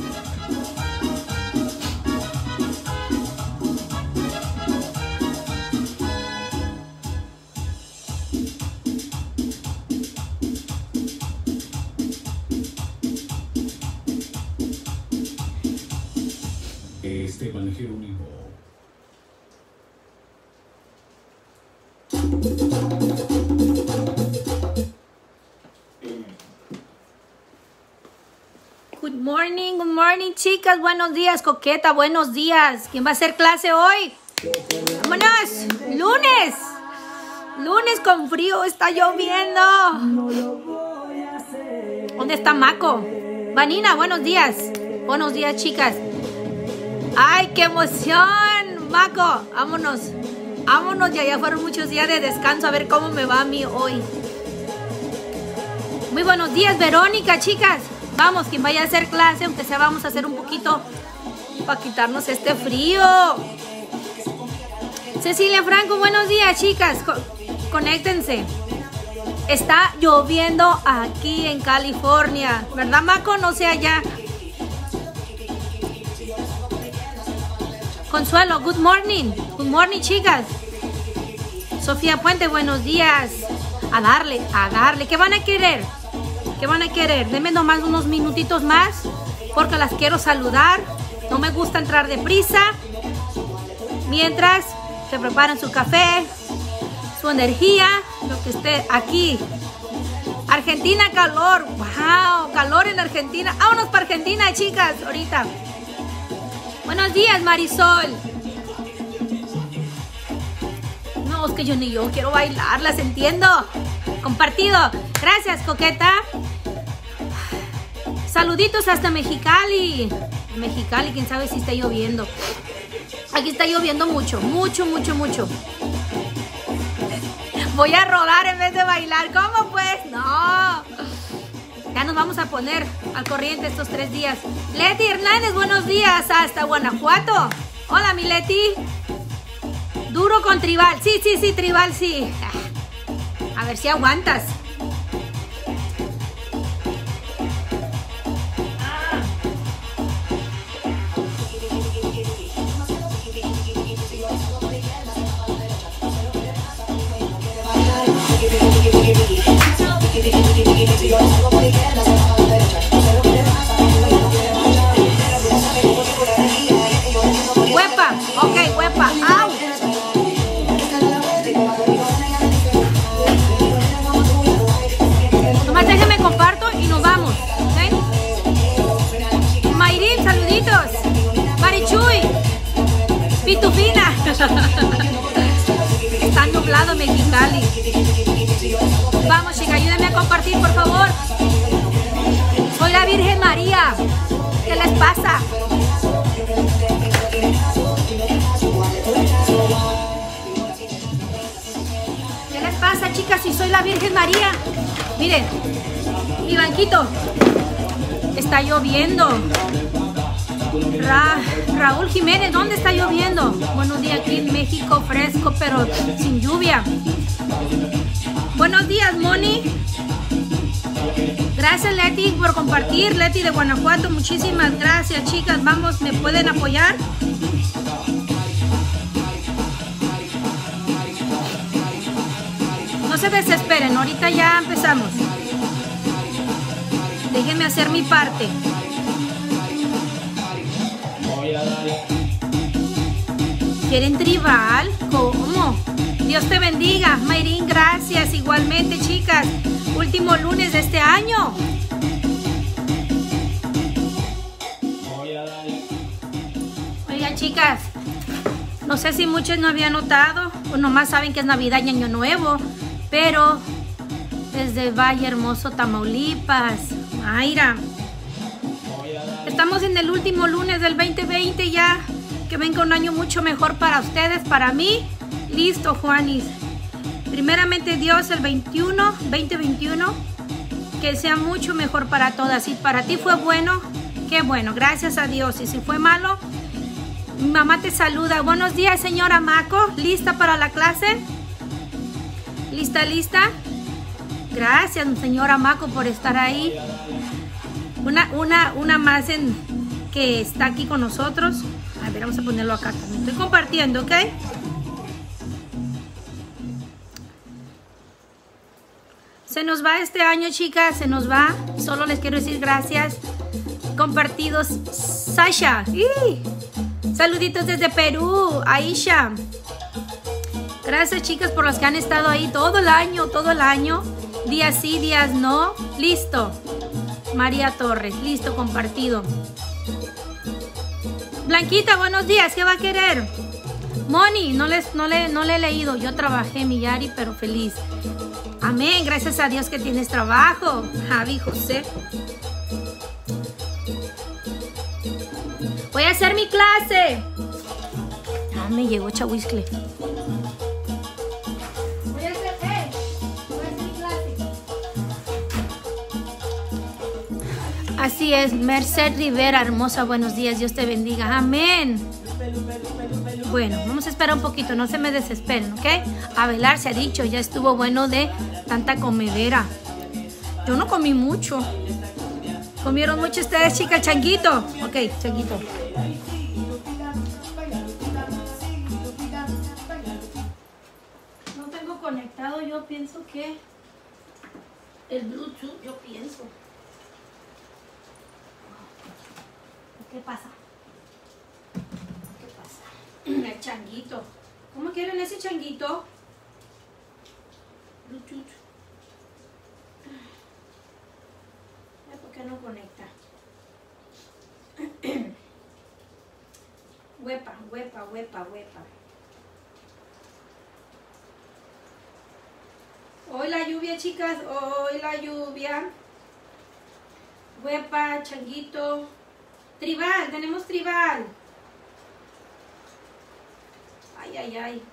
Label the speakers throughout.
Speaker 1: Esteban Jerónimo.
Speaker 2: Good morning, chicas. Buenos días, Coqueta. Buenos días. ¿Quién va a hacer clase hoy? ¡Vámonos! ¡Lunes! Lunes con frío. Está lloviendo. ¿Dónde está Maco? Vanina, buenos días. Buenos días, chicas. ¡Ay, qué emoción! Maco, vámonos. Vámonos, ya fueron muchos días de descanso. A ver cómo me va a mí hoy. Muy buenos días, Verónica, chicas. Vamos, quien vaya a hacer clase, aunque sea vamos a hacer un poquito para quitarnos este frío. Cecilia Franco, buenos días, chicas. Conéctense. Está lloviendo aquí en California, ¿verdad, Maco? No sé allá. Consuelo, good morning. Good morning, chicas. Sofía Puente, buenos días. A darle, a darle. ¿Qué van a querer? ¿Qué van a querer? Denme nomás unos minutitos más porque las quiero saludar. No me gusta entrar deprisa. Mientras se preparan su café, su energía, lo que esté aquí. Argentina, calor. Wow, calor en Argentina. Vámonos para Argentina, chicas, ahorita. Buenos días, Marisol. No, es que yo ni yo quiero bailar, las entiendo. Compartido. Gracias, Coqueta. Saluditos hasta Mexicali. Mexicali, quién sabe si está lloviendo. Aquí está lloviendo mucho, mucho, mucho, mucho. Voy a rodar en vez de bailar. ¿Cómo pues? No. Ya nos vamos a poner al corriente estos 3 días. Leti Hernández, buenos días hasta Guanajuato. Hola, mi Leti. Duro con tribal. Sí, sí, sí, tribal, sí. A ver si aguantas. Huepa, ok, huepa. ¡Au! Nomás déjenme comparto y nos vamos. ¿Okay? Mayrin, saluditos. Marichuy. Pitufina. Está nublado Mexicali. Vamos, chicas, ayúdenme a compartir, por favor. Soy la Virgen María. ¿Qué les pasa? ¿Qué les pasa, chicas, si soy la Virgen María? Miren, mi banquito. Está lloviendo. Raúl Jiménez, ¿dónde está lloviendo? Buenos días, aquí en México, fresco, pero sin lluvia. Buenos días, Moni. Gracias, Leti, por compartir. Leti de Guanajuato, muchísimas gracias, chicas. Vamos, ¿me pueden apoyar? No se desesperen, ahorita ya empezamos. Déjenme hacer mi parte. ¿Quieren tribal? ¿Cómo? Dios te bendiga, Mayrin, gracias. Igualmente, chicas. Último lunes de este año. Oigan, chicas, no sé si muchos no habían notado o nomás saben que es Navidad y Año Nuevo, pero desde Valle Hermoso, Tamaulipas, Mayra, estamos en el último lunes del 2020 ya. Que venga un año mucho mejor para ustedes, para mí. Listo, Juanis. Primeramente Dios, el 2021, que sea mucho mejor para todas. Si para ti fue bueno, qué bueno, gracias a Dios. Y si fue malo, mi mamá te saluda. Buenos días, señora Maco. ¿Lista para la clase? ¿Lista, lista? Gracias, señora Maco, por estar ahí. Una más que está aquí con nosotros. A ver, vamos a ponerlo acá también. Estoy compartiendo, ¿ok? Se nos va este año, chicas, se nos va. Solo les quiero decir gracias. Compartidos, Sasha. ¡Y! Saluditos desde Perú, Aisha. Gracias, chicas, por las que han estado ahí todo el año. Días sí, días no. Listo. María Torres, listo, compartido. Blanquita, buenos días, ¿qué va a querer? Moni, no le he leído. Yo trabajé, mi Yari, pero feliz. Amén, gracias a Dios que tienes trabajo. Javi, José. Voy a hacer mi clase. Ah, me llegó Chahuiscle. Voy a hacer mi clase. Así es, Merced Rivera, hermosa, buenos días, Dios te bendiga. Amén. Bueno, vamos a esperar un poquito, no se me desesperen, ¿ok? Abelar se ha dicho, ya estuvo bueno de tanta comedera. Yo no comí mucho. ¿Comieron mucho ustedes, chicas? Changuito. Ok, changuito. No tengo conectado, yo pienso que el Bluetooth, yo pienso. ¿Qué pasa? El changuito. ¿Cómo quieren ese changuito? Bluetooth. ¿Por qué no conecta? Huepa. Hoy la lluvia, chicas. Hoy la lluvia. Huepa, changuito. Tribal, tenemos tribal. Ay.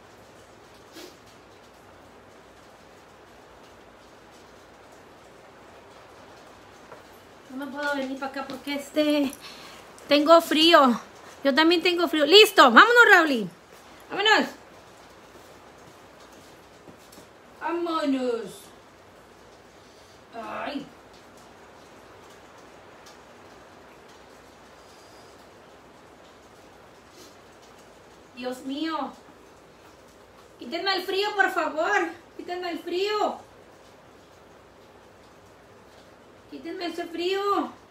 Speaker 2: No me puedo venir para acá porque tengo frío. Yo también tengo frío. Listo, vámonos, Raúl. Vámonos. Ay. Dios mío. Quítenme el frío, por favor. Quítenme el frío. Quítenme ese frío.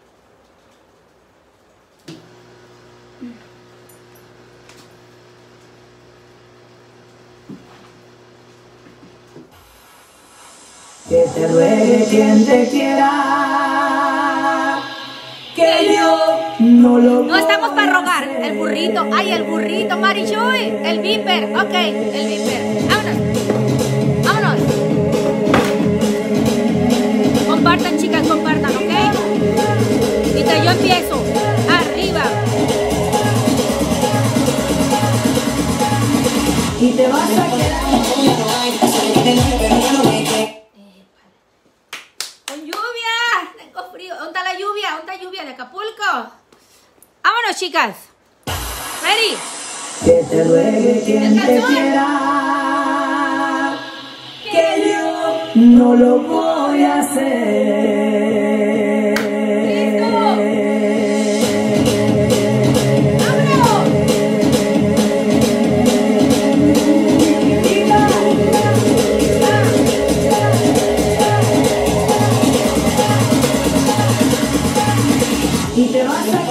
Speaker 1: Que te ruegue quien te quiera, que yo no lo
Speaker 2: No estamos para rogar. El burrito. Ay, el burrito, Marichuy. El viper. Ok, el viper. Vámonos. Compartan, chicas, compartan, ¿ok? Ahorita yo empiezo. Arriba.
Speaker 1: y te vas a quedar.
Speaker 2: Con lluvia. Tengo frío. ¿Dónde está la lluvia? ¿Dónde está la lluvia de Acapulco? Vámonos, chicas. Ready.
Speaker 1: Que te ruegue quien te quiera, que yo no lo voy a hacer. Y te vas a quedar.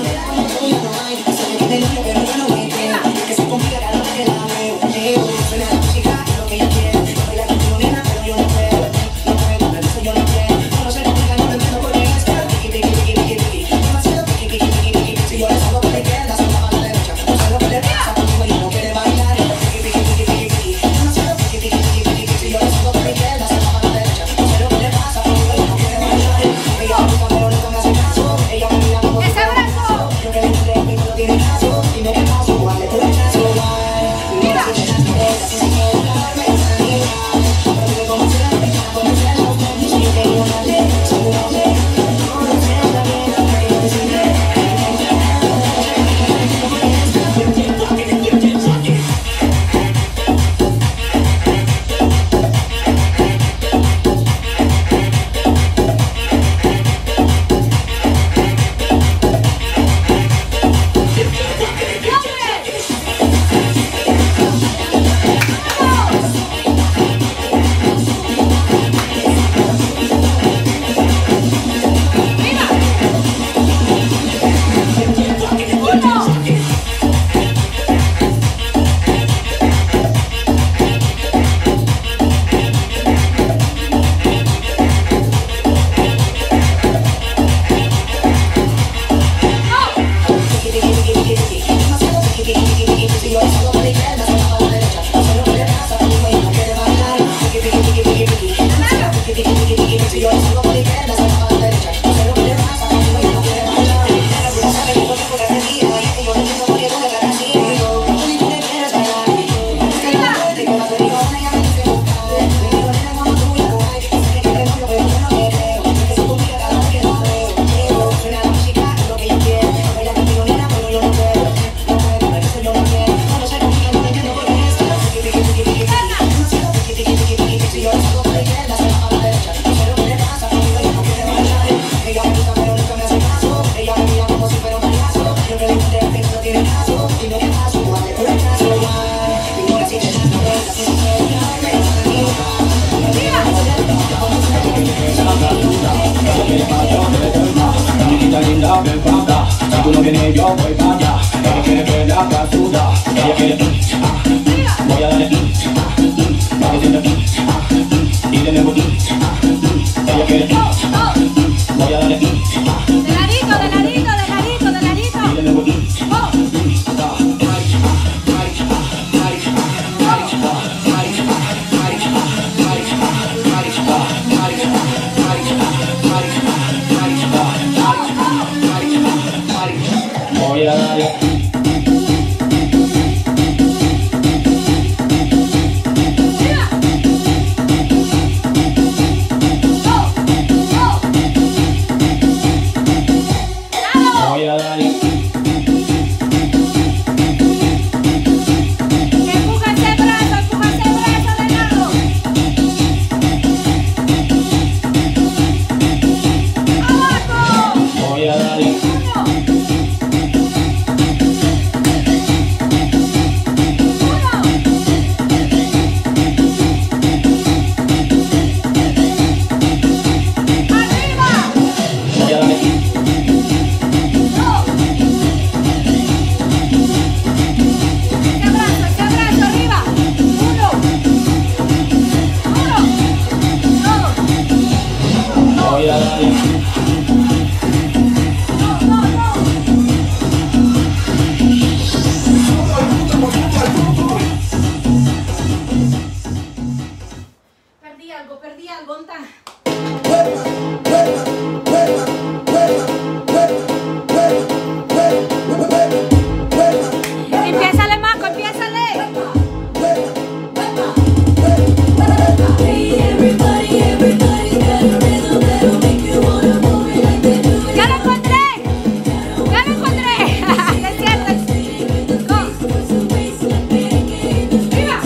Speaker 2: ¡Ese brazo!
Speaker 3: yo voy para allá. Ella quiere ver la casuda. Ella quiere voy a darle para que sienta y de nuevo ella quiere voy a darle
Speaker 2: De ladito, de ladito, de ladito, de ladito.
Speaker 3: y de nuevo voy a darle. Voy a darle.
Speaker 2: Empuja ese brazo de lado. Abajo.
Speaker 3: Voy a darle. Voy a darle. Voy a darle.
Speaker 2: Perdí algo, ¿onta? Empiézale, Maco, empiézale. ¡Ya lo encontré! ¡Ya lo encontré! ¡Despiértate! ¡Go! ¡Viva!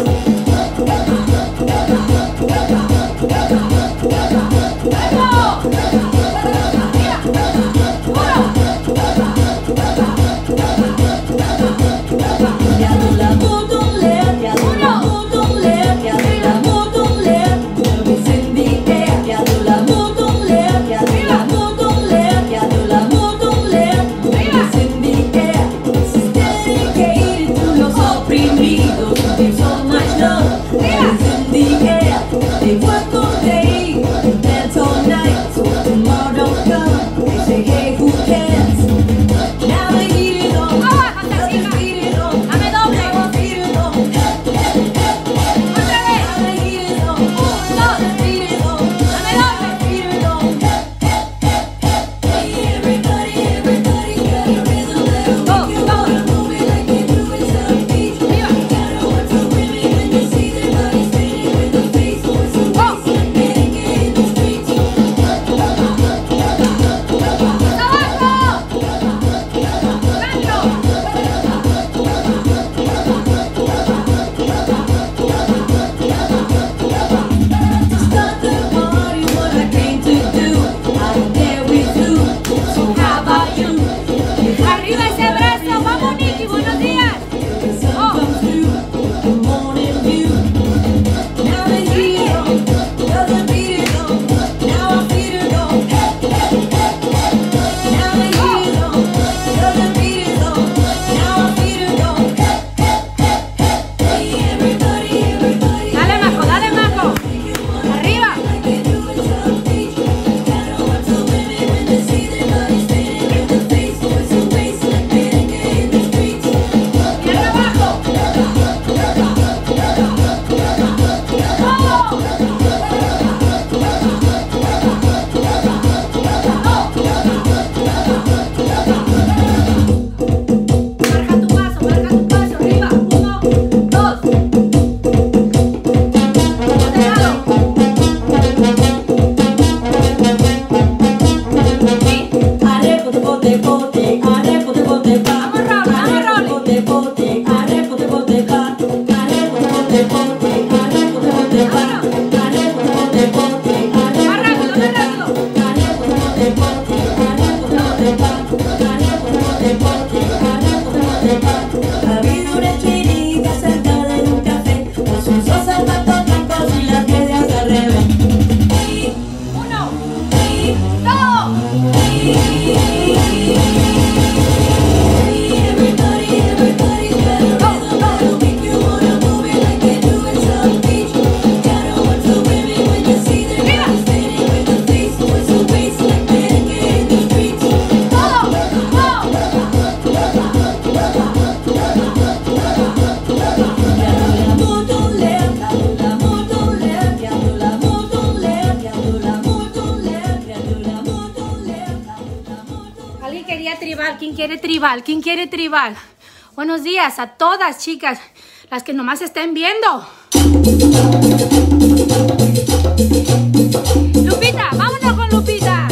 Speaker 2: quiere tribal? ¿Quién quiere tribal? Buenos días a todas, chicas, las que nomás estén viendo. Lupita, vámonos con Lupita.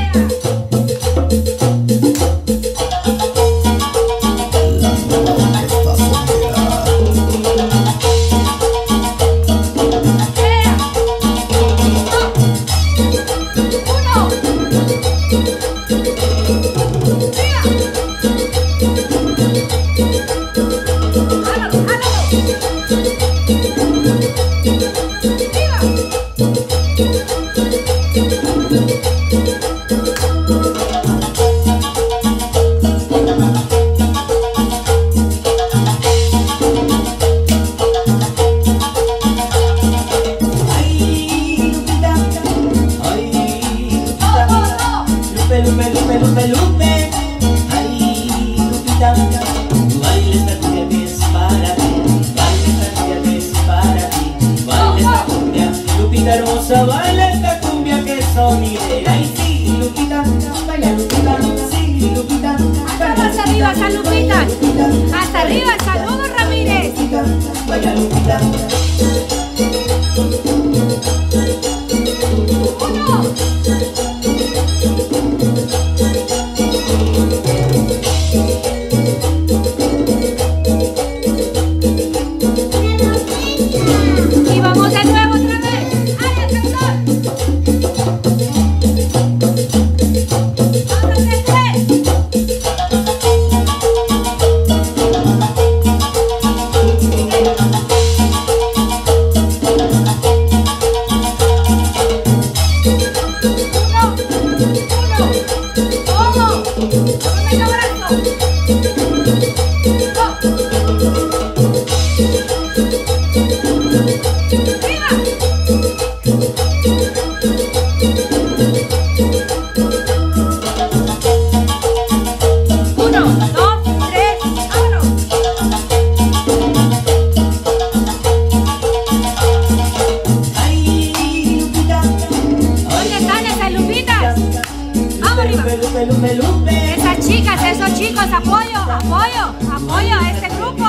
Speaker 2: Esas chicas, esos chicos, apoyo, apoyo, apoyo a este grupo.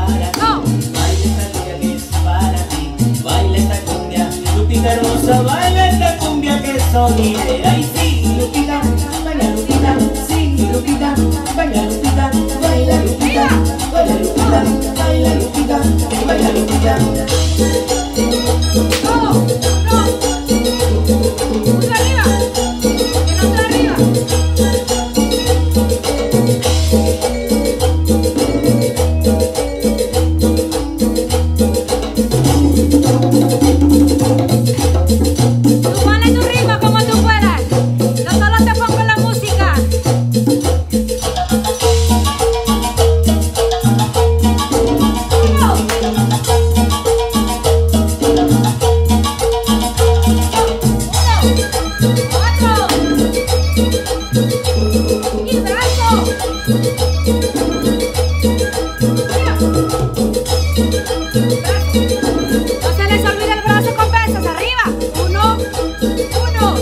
Speaker 2: No.
Speaker 3: Baila esta cumbia, Lupita hermosa, baila esta cumbia que sonidera. Y sí, Lupita, baila Lupita, sí, Lupita, baila Lupita, baila Lupita, baila Lupita, baila Lupita, baila Lupita.
Speaker 2: No, no. Mucho arriba. Que no está arriba. Tú ponle tu ritmo como tú puedas. Yo solo te pongo la música. No se les olvide el brazo con besos, arriba. 1, 1.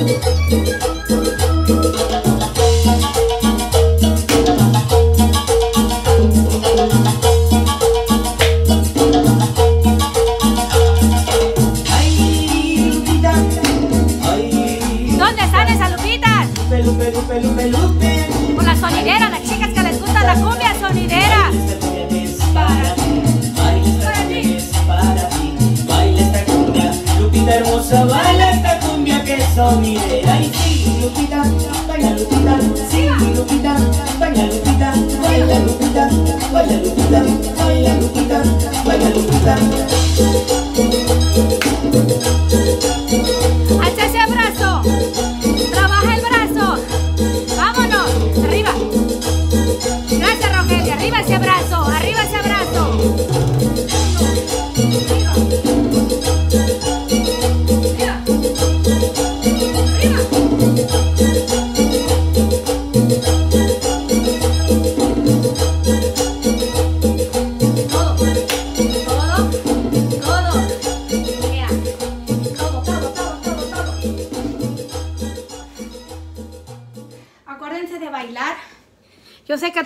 Speaker 3: Ay, Lupita, ay.
Speaker 2: ¿Dónde están esas lupitas?
Speaker 3: Lupe, Lupe, Lupe, Lupe.
Speaker 2: Por la sonidera, las chicas que les gusta la cumbia sonidera.
Speaker 3: Para ti, para ti, baila esta cumbia, Lupita hermosa, baila esta cumbia que sonidera. Y sí, Lupita, baila Lupita, sí, Lupita, baila Lupita, baila Lupita, baila Lupita, baila Lupita, baila Lupita.
Speaker 2: Alza ese brazo. Trabaja el brazo. Vámonos. Arriba. Gracias, Rogelio. Arriba ese brazo. Arriba ese brazo.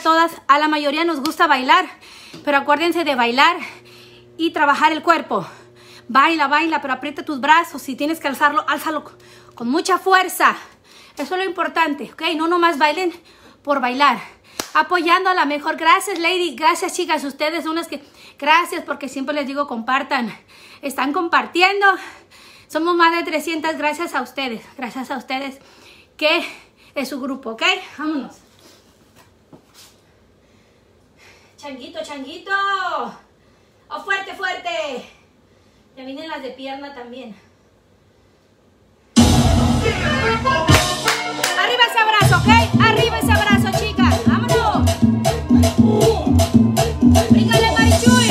Speaker 2: todas, a la mayoría nos gusta bailar, pero acuérdense de bailar y trabajar el cuerpo. Baila, baila, pero aprieta tus brazos. Si tienes que alzarlo, álzalo con mucha fuerza. Eso es lo importante, ¿ok? No nomás bailen por bailar. Apoyando a la mejor. Gracias, Lady. Gracias, chicas. Ustedes son las que... Gracias, porque siempre les digo compartan. Están compartiendo. Somos más de 300. Gracias a ustedes. Gracias a ustedes que es su grupo, ¿ok? Vámonos. Changuito, changuito. Oh, fuerte, fuerte. Ya vienen las de pierna también. Arriba ese abrazo, ¿ok? Arriba ese abrazo, chicas. ¡Vámonos! ¡Bríncale, Marichuy!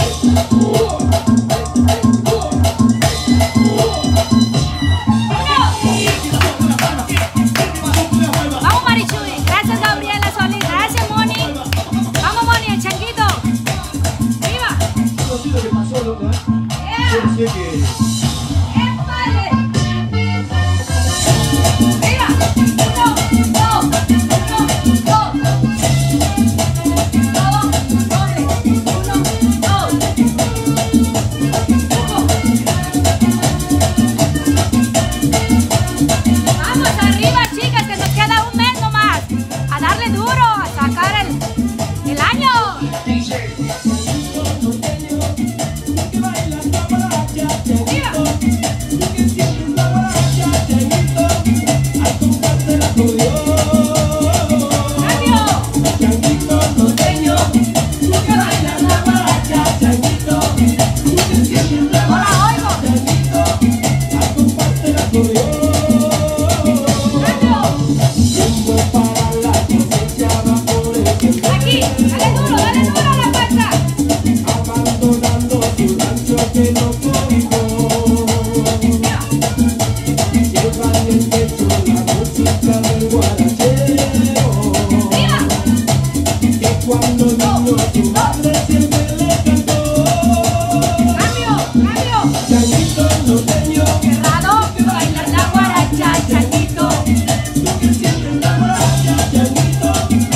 Speaker 2: ¡Vámonos! ¡Vamos, Marichuy! Gracias, Gabriela Solís. Gracias, Moni. ¡Vamos, Moni, el changuito! ¡Viva! Vamos arriba, chicas, que nos queda un mes nomás. A darle duro, a sacar el año. Aquí, dale duro a la fuerza. Abandonando tu rancho que no cobijó. Lleva en el pecho la música del guarachero. Que cuando niño a tu madre siempre le cantó. Cambio. Changuito norteño. Cerrado, bailar la guaracha, changuito. Tú que sientes la guaracha, changuito.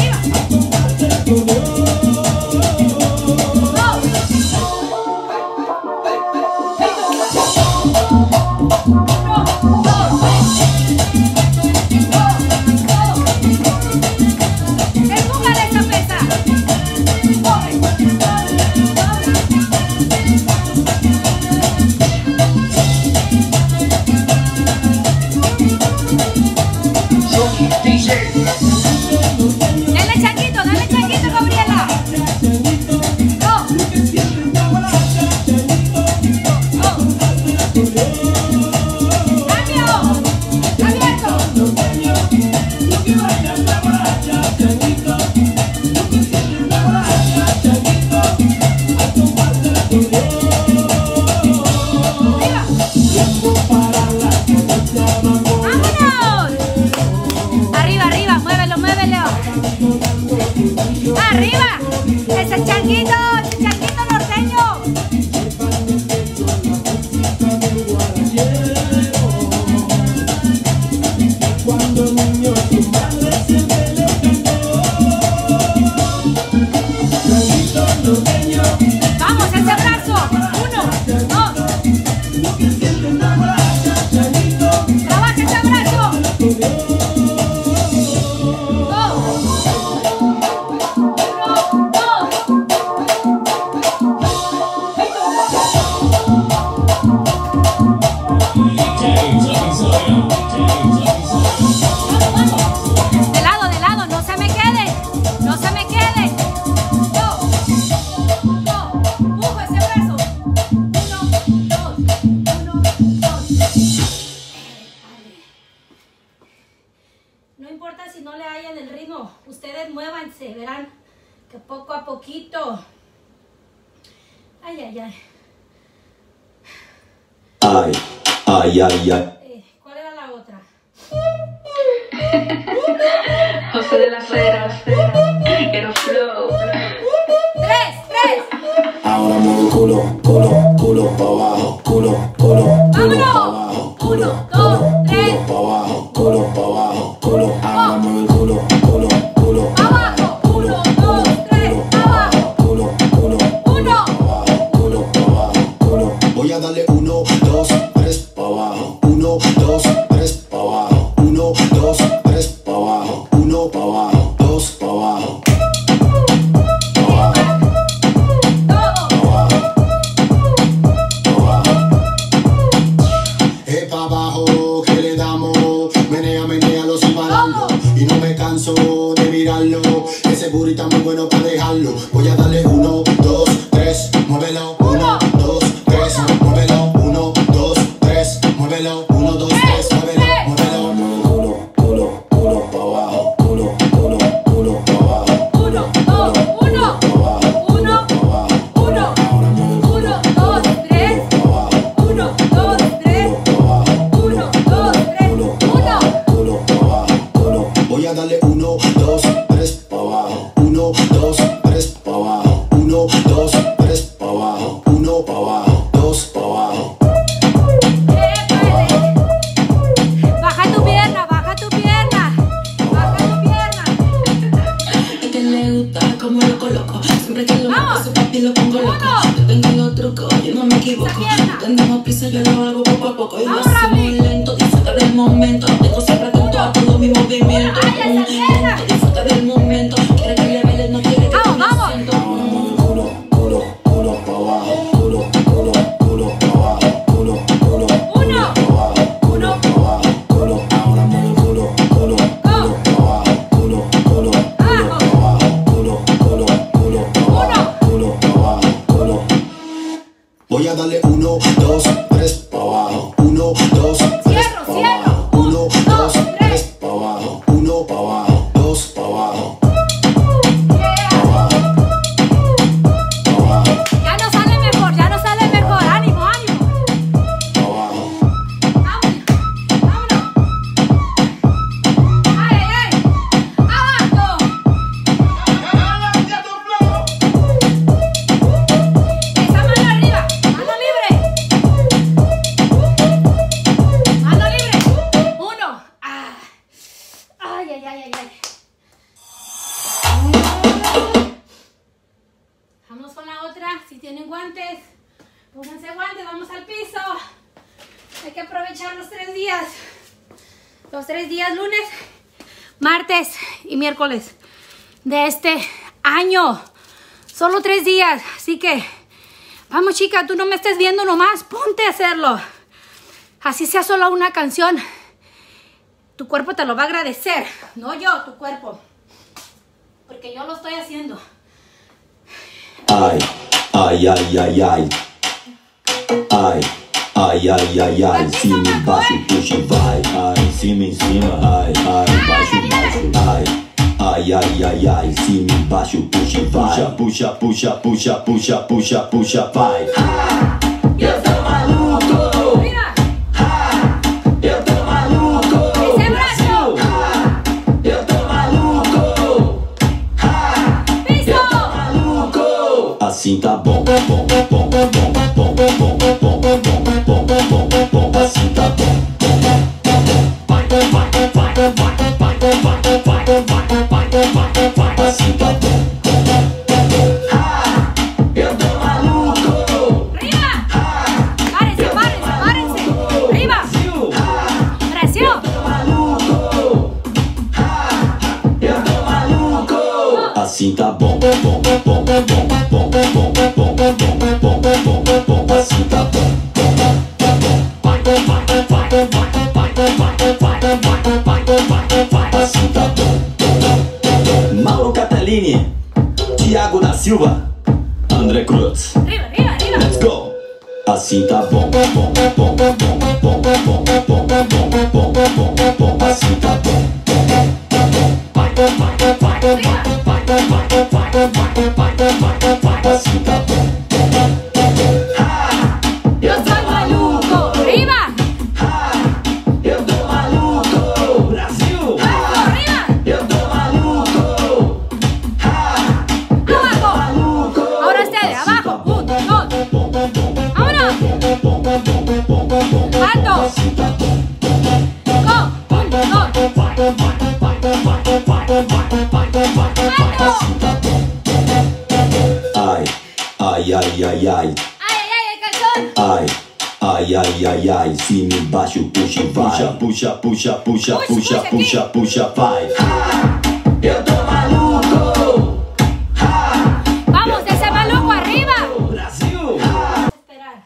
Speaker 2: Dale changuito, Gabriela. Arriba, ese changuito norteño. Cuando niño tu madre siempre le cantó. Changuito norteño. Vamos, ese abrazo. 1, 2. Trabaja ese abrazo. De lado, no se me quede. Empujo ese brazo. 1, 2. No importa si no le hallan el ritmo, ustedes muévanse, verán que poco a poquito. Ay. ¿Cuál era la otra?
Speaker 1: José de la Cera, era flow.
Speaker 2: 3.
Speaker 3: Ahora mueve el culo pa' abajo, culo pa' abajo, culo pa' abajo, culo pa' abajo, culo. Ahora mueve el culo pa' abajo, culo pa' abajo. Voy a darle 1, 2, 3, muévelo. 1, 2, 3, muévelo. 1, 2, 3, muévelo. 1, 2, 3, muévelo. Muévelo. Culo, culo, pa' abajo. Culo, culo, culo, pa' abajo.
Speaker 2: 1, 2, 1, 1, 1, 1, 2, 3, 1, 2, 3, 1, 2, 3, 1.
Speaker 3: Voy a darle 1, 2, 3 pa' abajo. 1, 2, 3 pa' abajo. 1, 2, 3 pa' abajo. 1 pa' abajo. 2 pa' abajo.
Speaker 2: Baja tu pierna, baja tu pierna. Baja tu pierna.
Speaker 1: Es que le gusta como lo coloco. Siempre que lo
Speaker 2: Vamos.
Speaker 1: meto, su papi lo pongo loco. Yo tengo los trucos, yo no me equivoco. Tenemos prisa, yo lo hago poco a poco. Y lo
Speaker 2: Vamos,
Speaker 1: hacemos
Speaker 2: Rami.
Speaker 1: lento, disfruta del momento. Tengo siempre atento a todos mis movimientos.
Speaker 2: Ay, esa pierna.
Speaker 1: Disfruta del momento. Quiere que le baile, no quiere que
Speaker 2: Vamos,
Speaker 1: me
Speaker 2: vamos.
Speaker 1: siento.
Speaker 3: Culo, culo, culo pa' abajo. Culo, culo, culo pa' abajo. Culo, culo,
Speaker 2: 1,
Speaker 3: pa' abajo.
Speaker 2: 1,
Speaker 3: Pa' abajo. Culo, ahora mueve el culo, culo, culo pa' abajo. Culo, culo, culo pa' abajo. Culo, culo, culo pa' abajo. Culo pa' abajo. Culo. Voy a darle 1, 2, 3 pa' abajo. 1, 2, 3
Speaker 2: Cierro,
Speaker 3: pa'
Speaker 2: cierro.
Speaker 3: abajo. 1, 2, 3
Speaker 2: 3.
Speaker 3: pa' abajo. 1 pa' abajo. 2 pa' abajo.
Speaker 2: Ya no sale mejor, ya no sale mejor. Ánimo, ánimo. Vámonos, vámonos. Ay, ay, ay. Abajo. Esa mano arriba, mano libre. Mano libre. 1. Ay, ay, ay, ay, ay. Vamos con la otra. Si tienen guantes, pónganse guantes, vamos al piso. Hay que aprovechar los 3 días. Los 3 días, lunes, martes y miércoles de este año. Solo 3 días. Así que, vamos chica, tú no me estés viendo nomás. Ponte a hacerlo. Así sea solo una canción. Tu cuerpo te lo va a agradecer. No yo, tu cuerpo. Porque yo lo estoy haciendo.
Speaker 3: Ay, ay, ay, ay, ay. Ai, ai, ai, ai, ai. Cima, embaixo, puxa e vai. Ai, cima, em cima. Ai, ai, embaixo, embaixo. Ai, ai, ai, ai, ai. Cima, embaixo, puxa e vai. Puxa, puxa, puxa, puxa, puxa, puxa, vai. Eu tô maluco.
Speaker 2: Mira.
Speaker 3: Eu tô maluco.
Speaker 2: Ese brazo.
Speaker 3: Eu tô maluco.
Speaker 2: Piso.
Speaker 3: Assim tá bom, bom, bom, bom, bom, bom, bom, bom, bom, bom, bom, assim tá bom. Vai, vai, vai, vai, vai, vai, vai, vai, vai, assim tá bom. Eu tô maluco.
Speaker 2: Arriba. Párense, párense, párense. Arriba. Presión.
Speaker 3: Eu tô maluco. Assim tá bom, bom, bom, bom, bom, bom, bom, bom, bom, bom, bom, assim tá bom. Vai, vai, vai, vai, vai, vai, vai, assim tá bom. Mauro Catalini, Thiago da Silva, André Cruz.
Speaker 2: Arriba, arriba, arriba.
Speaker 3: Let's go. Assim tá bom, bom, bom, bom, bom, bom, bom, bom, bom, bom, bom, assim tá bom. Vai, vai, vai, vai, vai, vai, assim tá bom.
Speaker 2: Yo soy maluco. Arriba.
Speaker 3: Eu tô maluco. Brasil.
Speaker 2: Arriba.
Speaker 3: Eu tô maluco.
Speaker 2: Abajo. Ahora ustedes, abajo. 1, 2. Vámonos. Alto. Go. 1, 2.
Speaker 3: Ai, ai, ai, ai, ai.
Speaker 2: Ay, ay, ay, el calzón.
Speaker 3: Ai, ai, ai, ai, ai. Cima, embaixo, puxa e vai. Puxa, puxa, puxa, puxa, puxa, puxa, vai. Eu tô maluco.
Speaker 2: Vamos, ese maluco arriba.
Speaker 3: Brasil.
Speaker 2: Esperar.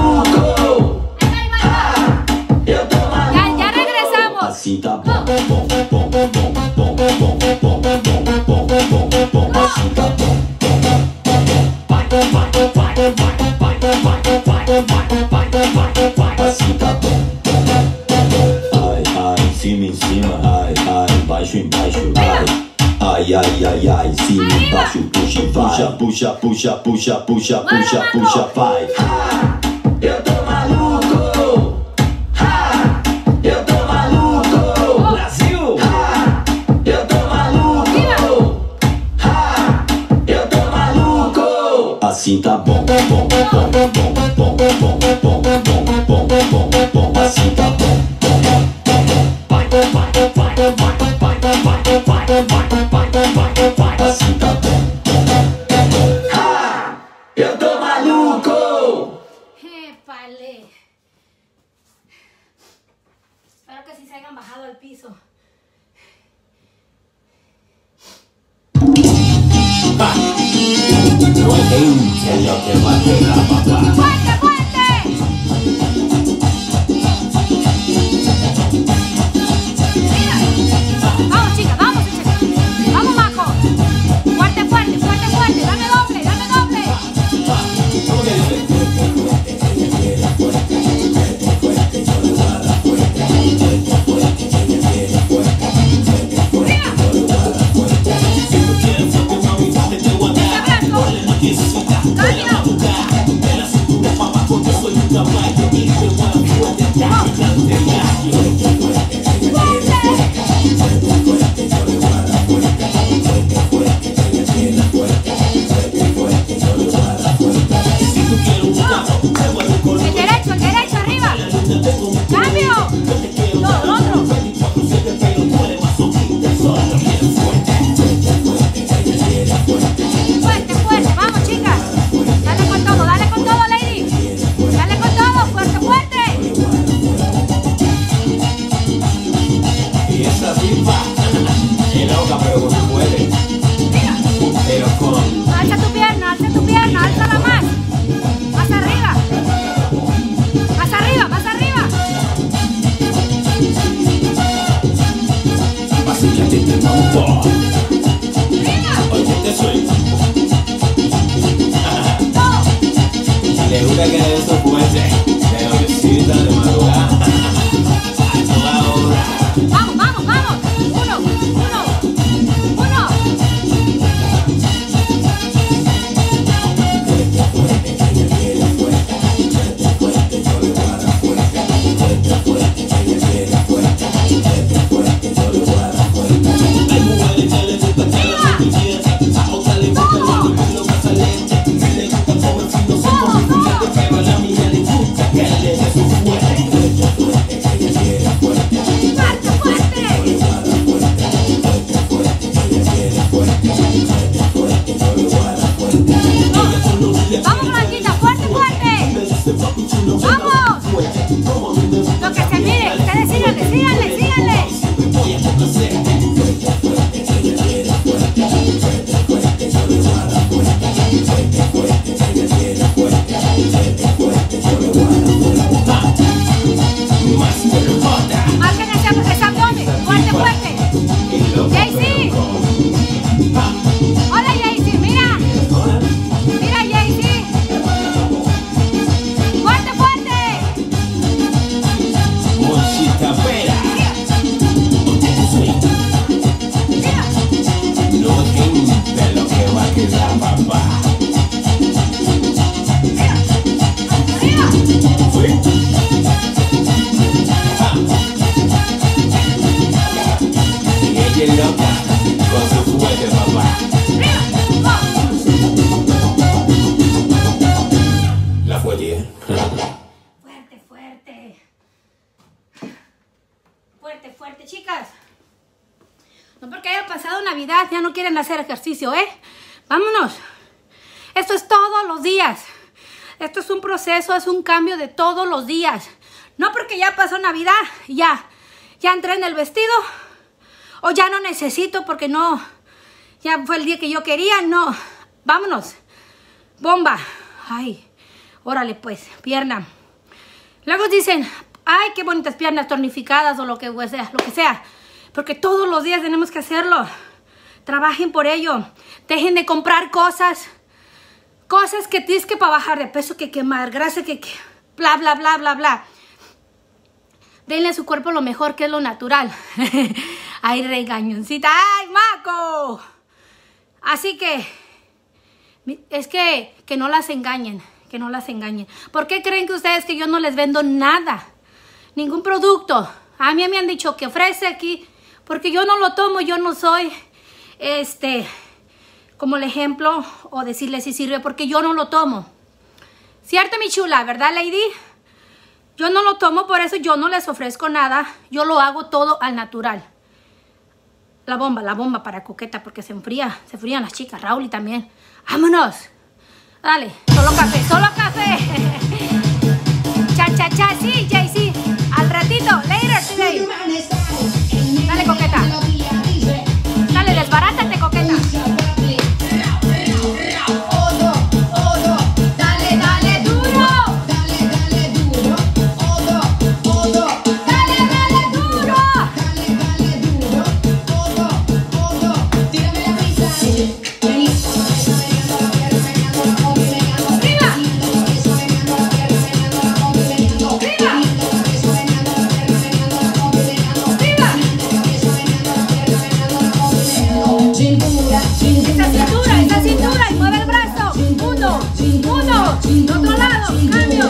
Speaker 3: Maluco.
Speaker 2: Ahí va, ahí va.
Speaker 3: Eu tô maluco.
Speaker 2: Ya regresamos.
Speaker 3: Assim tá bom, bom. Ai, ai, cima em cima, ai, ai, baixo embaixo, ai. Ai, ai, ai, ai, cima embaixo, puxa e vai. Puxa, puxa, puxa, puxa, puxa, puxa, vai. Ha, eu tô maluco. Ha, eu tô maluco. Brasil. Ha, eu tô maluco. Ha, eu tô maluco. Assim tá bom, bom, bom, bom, bom, bom, bom, bom, bom, bom, bom, assim tá bom. Vai, vai, vai, vai, vai, vai, vai, vai, vai, assim tá bom. Ha, eu tô maluco.
Speaker 2: Épale. Espero que sí se hayan bajado al piso.
Speaker 3: No hay gente lo que va a quedar, papá.
Speaker 2: ¡Fuerte, fuerte! Mira. Vamos, chicas, vamos, chicas. Vamos, Maco. Fuerte, fuerte, fuerte, fuerte. Dame doble, dame doble.
Speaker 3: ¿Cómo que dice?
Speaker 2: El derecho, arriba. Cambio. No, el otro. Fuerte, fuerte, vamos, chicas. Dale con todo, lady. Dale con todo, fuerte, fuerte.
Speaker 3: Y esa tipa es loca, pero no se puede. Pero con...
Speaker 2: Alza tu pierna, álzala más. Más arriba. Más arriba, más arriba.
Speaker 3: Así que a ti te mambo.
Speaker 2: Mira.
Speaker 3: Oye, te suelto.
Speaker 2: Todo.
Speaker 3: Le gusta que de eso fuerte. De nochecita, de madrugada. A toda hora.
Speaker 2: Vamos, vamos, vamos. Uno. Vamos, Blanquita, fuerte, fuerte. Vamos. Lo que se mire, ustedes síganle. Marquen ese abdomen, fuerte. Jaycee. Hola, Jaycee, mira. Mira, Jaycee. Fuerte.
Speaker 3: Mochita pera.
Speaker 2: Mira.
Speaker 3: No gente lo que va a quedar, papá.
Speaker 2: Arriba.
Speaker 3: Y ella es loca con su fuerte, papá.
Speaker 2: Arriba.
Speaker 3: La fuerte.
Speaker 2: Fuerte, chicas. No porque haya pasado Navidad ya no quieren hacer ejercicio, ¿eh? Vámonos. Esto es todos los días. Esto es un proceso, es un cambio de todos los días. No porque ya pasó Navidad, ya entré en el vestido o ya no necesito porque no, ya fue el día que yo quería, no. Vámonos. Bomba. Ay, órale pues, pierna. Luego dicen, ay, qué bonitas piernas tonificadas o lo que sea. porque todos los días tenemos que hacerlo. Trabajen por ello. Dejen de comprar cosas que tienes que para bajar de peso, que quemar, grasa, que bla, bla, bla, bla, bla. Denle a su cuerpo lo mejor, que es lo natural. Ay, regañoncita. ¡Ay, Maco! Así que, es que no las engañen, que no las engañen. ¿Por qué creen que ustedes que yo no les vendo nada? Ningún producto. A mí me han dicho que ofrece aquí, porque yo no lo tomo, yo no soy, como el ejemplo, o decirle si sirve, porque yo no lo tomo. ¿Cierto, mi chula? ¿Verdad, Lady? Yo no lo tomo, por eso yo no les ofrezco nada. Yo lo hago todo al natural. La bomba para coqueta, porque se enfrían las chicas. Raúl y también. ¡Vámonos! Dale, solo café. Cha, sí, Jay-Z. Al ratito, later today. Dale, coqueta. Dale, desbarátate, coqueta. Esa cintura y mueve el brazo. Uno, de otro lado, cambio.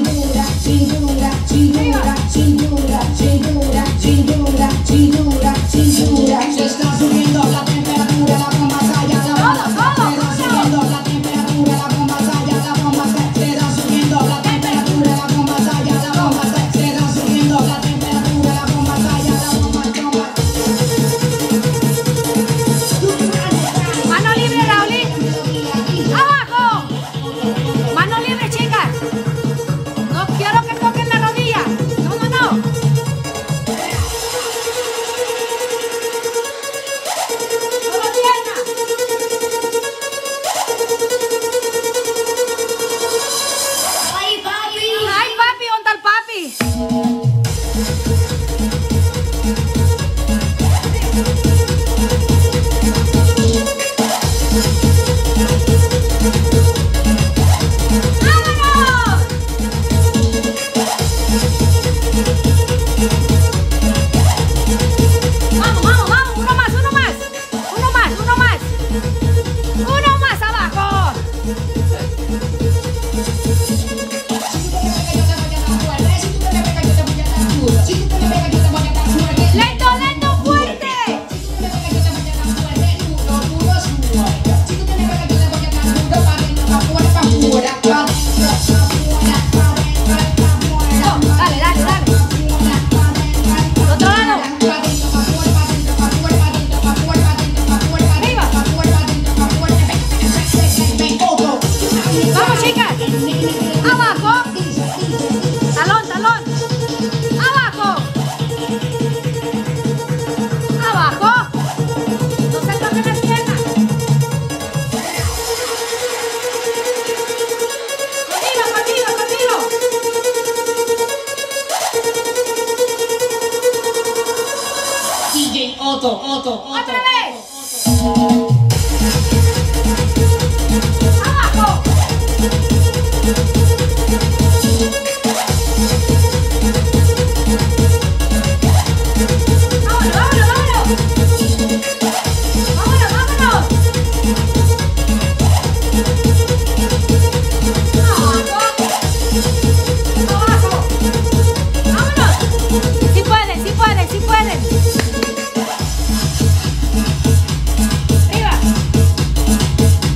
Speaker 1: Se está subiendo la temperatura, la bomba estalla, la bomba está subiendo la temperatura, la bomba estalla, la bomba se está subiendo la temperatura, la bomba estalla, la bomba se está subiendo la temperatura, la bomba estalla, la bomba.
Speaker 2: Mano libre, Raúl. Abajo. Mano libre, chicas. No quiero que toquen la rodilla. No. Solo pierna.
Speaker 1: Ay, papi.
Speaker 2: Ay, papi, ¿dónde está el papi? ¡Vámonos! Vamos, uno más abajo. Lento, fuerte. Dale. Otro lado. Arriba. Vamos, chicas. Abajo. Talón. Abajo. No se toquen las piernas. Conmigo.
Speaker 1: DJ Otto.
Speaker 2: Otra vez. Abajo. Vámonos. Abajo. Vámonos. Sí pueden. Arriba.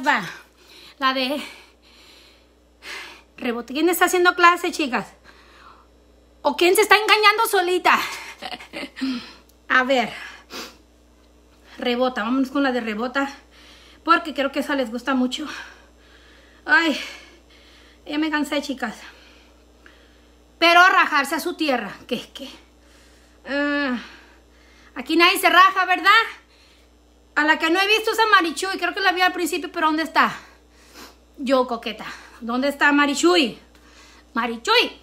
Speaker 2: más va. La de rebote. ¿Quién está haciendo clase, chicas? ¿O quién se está engañando solita? A ver. Rebota. Vámonos con la de rebota. Porque creo que esa les gusta mucho. Ay. Ya me cansé, chicas. Pero a rajarse a su tierra. ¿Qué es qué? Aquí nadie se raja, ¿verdad? A la que no he visto es a Marichuy. Creo que la vi al principio, pero ¿dónde está? Yo, coqueta. ¿Dónde está Marichuy? Marichuy.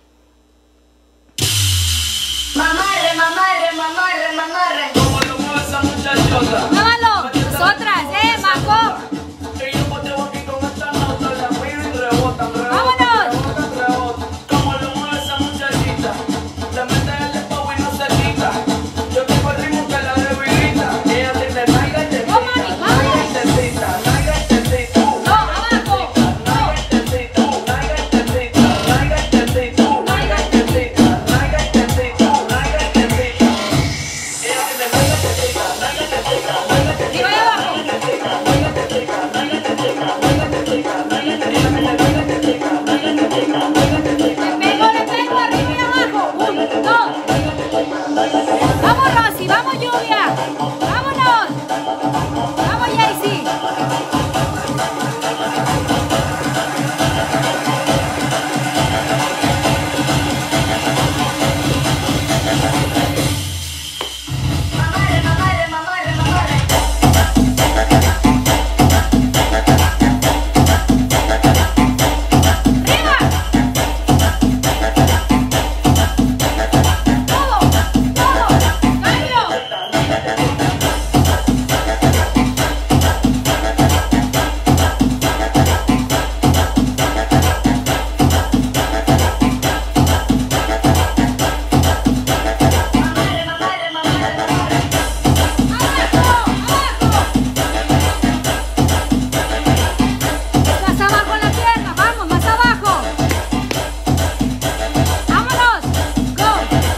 Speaker 4: Mamarre, mamarre, mamarre, mamarre.
Speaker 3: ¿Cómo lo mueve esa muchachota?
Speaker 2: Muévalo. Nosotras, Marco.
Speaker 3: Que yo boteo aquí con esta nota, la miro y rebotan,
Speaker 2: ¡Vámonos!
Speaker 3: rebotan, rebotan. ¿Cómo lo mueve esa muchachita? Le mete el esposo y no se quita. Yo tengo el ritmo que la debilita. Ella tiene nalga y tetita, nalga y tetita, nalga y tetita.
Speaker 2: No, abajo.
Speaker 3: Nalga y tetita, nalga y tetita, nalga y tetita, nalga y tetita, nalga y tetita, nalga y tetita. Ella tiene nalga y tetita, nalga y tetita, nalga y tetita.
Speaker 2: Arriba y abajo. Le pego, arriba y abajo. 1, 2. Vamos, Rosy, vamos, Lluvia. Vámonos. Vamos, Jaycee.
Speaker 4: Mamarre, mamarre, mamarre, mamarre.
Speaker 2: ¡Arriba! ¡Todo! ¡Todo! ¡Cambio!
Speaker 4: Mamarre, mamarre, mamarre, mamarre.
Speaker 2: ¡Abajo! ¡Abajo! Más abajo en la tierra, vamos, más abajo. ¡Vámonos! ¡Go!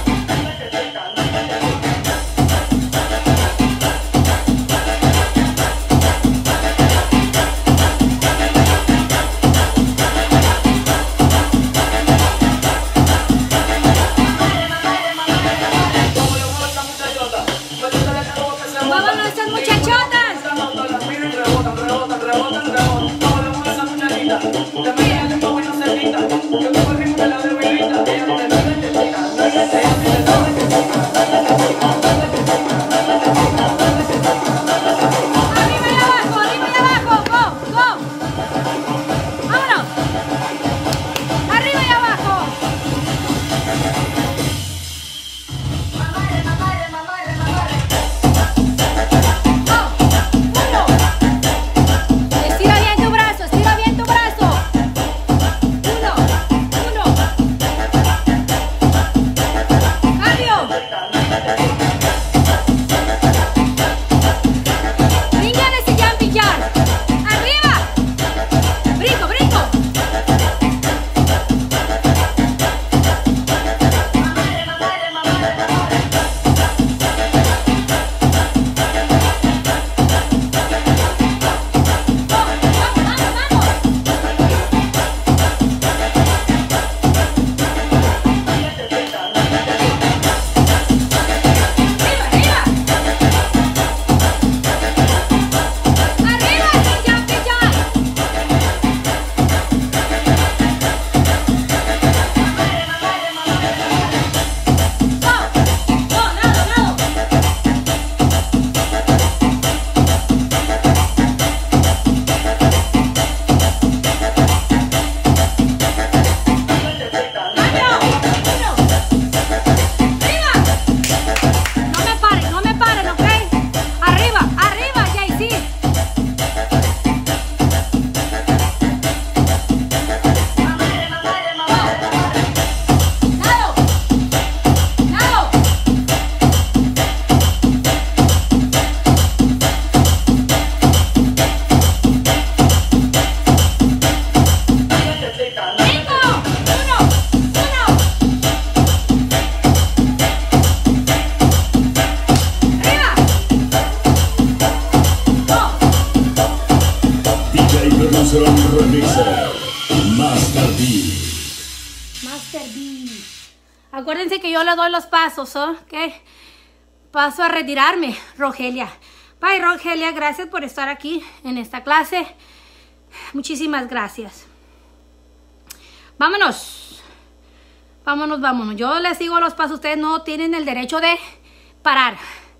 Speaker 4: Mamarre, mamarre, mamarre, mamarre.
Speaker 3: ¿Cómo lo mueve esa muchachota? Métetele que robo que se
Speaker 2: ¡Muévanlo estas muchachotas!
Speaker 3: esa nota, la miro y rebotan, rebotan, rebotan, rebotan. ¿Cómo lo mueve esa muchachita? Le mete el esposo y no se quita. Yo tengo el ritmo que la debilita. Ella tiene nalga y tetita, nalga y tetita, ella tiene nalga y tetita, nalga y tetita, nalga y tetita, nalga y tetita, nalga y tetita.
Speaker 2: ¡Arriba y abajo! ¡Arriba y abajo! ¡Go! ¡Go! ¡Vámonos! ¡Arriba y abajo!
Speaker 4: Mamarre, mamarre, mamarre, mamarre.
Speaker 2: ¡Go! ¡Uno! Estira bien tu brazo, estira bien tu brazo. 1,
Speaker 3: Master B.
Speaker 2: Master B. Acuérdense que yo le doy los pasos, ¿oh? ¿Ok? Paso a retirarme, Rogelia. Bye, Rogelia. Gracias por estar aquí en esta clase. Muchísimas gracias. Vámonos. Vámonos, vámonos. Yo les sigo los pasos. Ustedes no tienen el derecho de parar.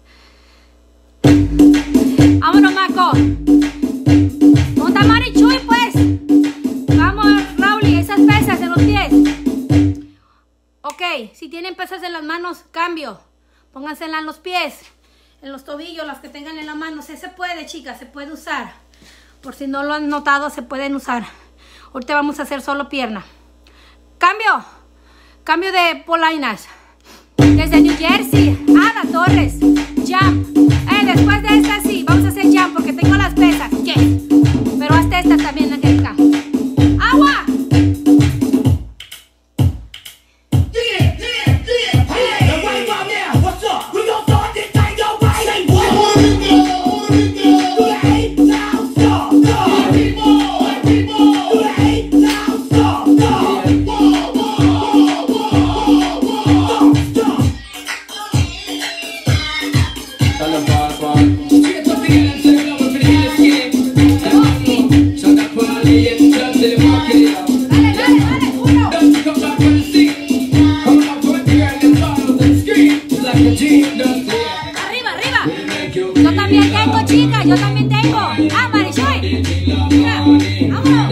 Speaker 2: Vámonos, Maco. Monta Marichuy, pues. Vamos, Raúl, esas pesas en los pies. Ok, si tienen pesas en las manos, cambio. Pónganselas en los pies, en los tobillos, las que tengan en la mano. Se puede, chicas, se puede usar. Por si no lo han notado, se pueden usar. Ahorita vamos a hacer solo pierna. Cambio. Cambio de polainas. Desde New Jersey, Ada Torres. Jump. Después de esta sí, vamos a hacer jump porque tengo las pesas. Yes. Pero hasta esta también, Angélica. ¡Agua! Yo también tengo. Ah, Marichuy. Mira, vámonos.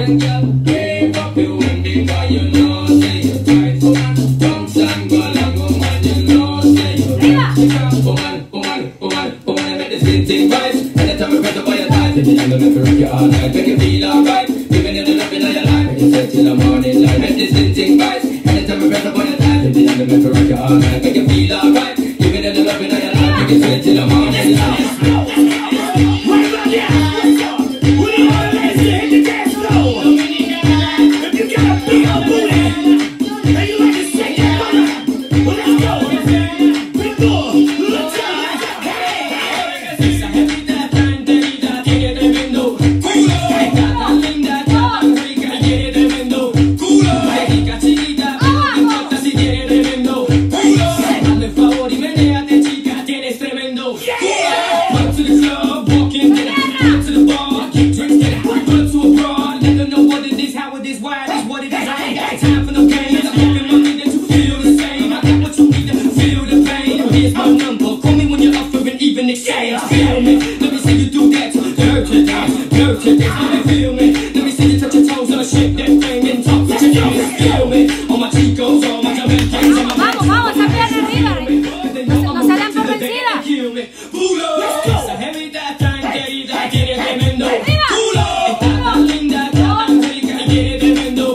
Speaker 3: Tremendo.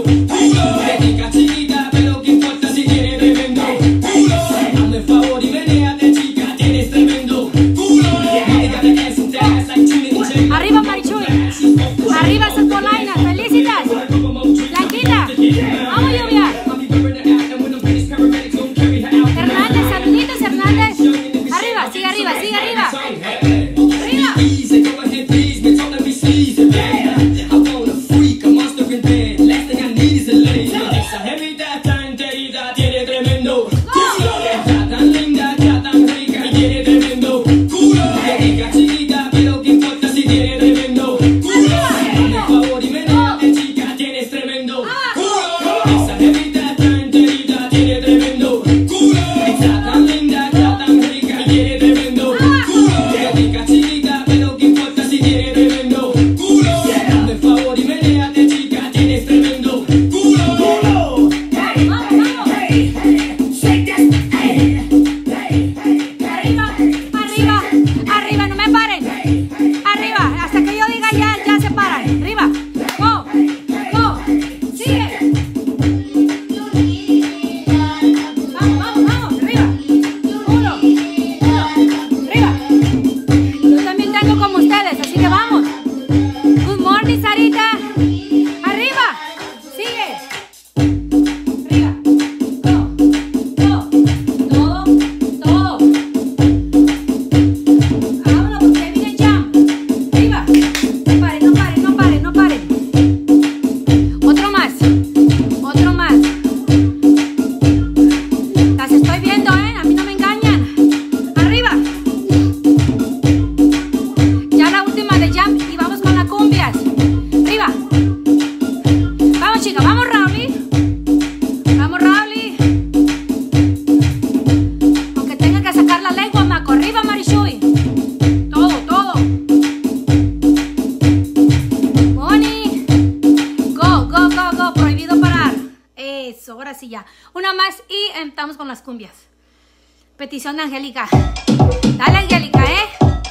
Speaker 2: Eso, ahora sí ya. Una más y estamos con las cumbias. Petición de Angélica. Dale, Angélica, ¿eh?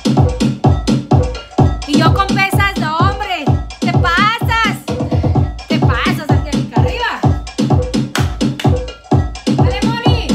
Speaker 2: Y yo con pesas, no, hombre. Te pasas. Te pasas, Angélica. Arriba. Dale, Moni.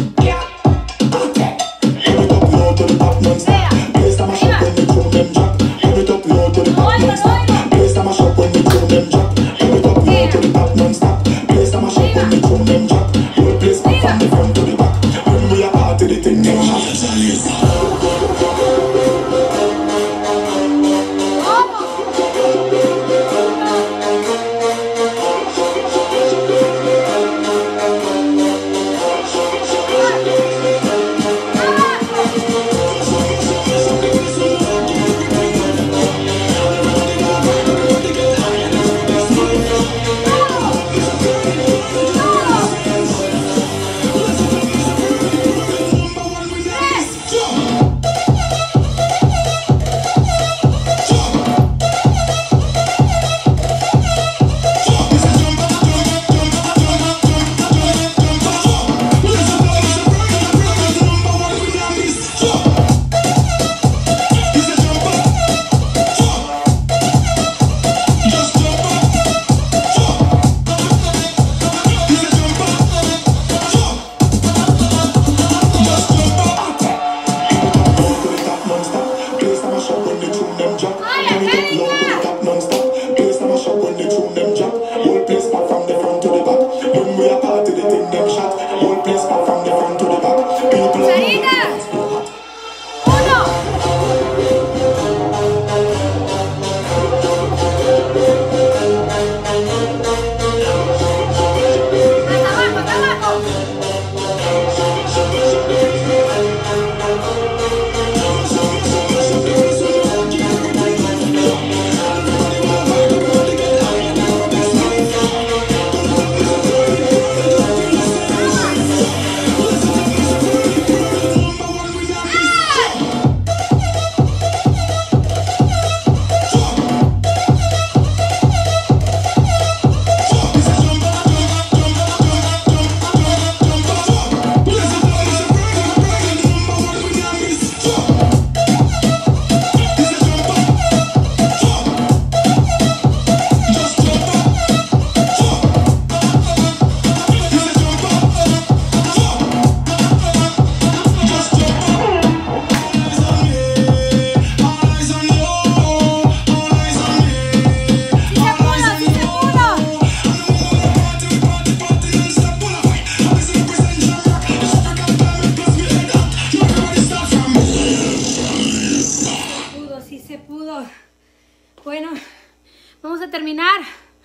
Speaker 2: Bueno, vamos a terminar.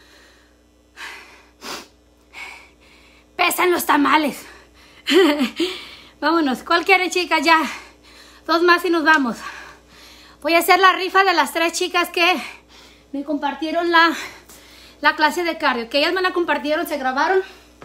Speaker 2: Pesan los tamales. Vámonos. ¿Cuál quiere, chicas? Ya. 2 más y nos vamos. Voy a hacer la rifa de las 3 chicas que me compartieron la clase de cardio. Que ellas me la compartieron, se grabaron.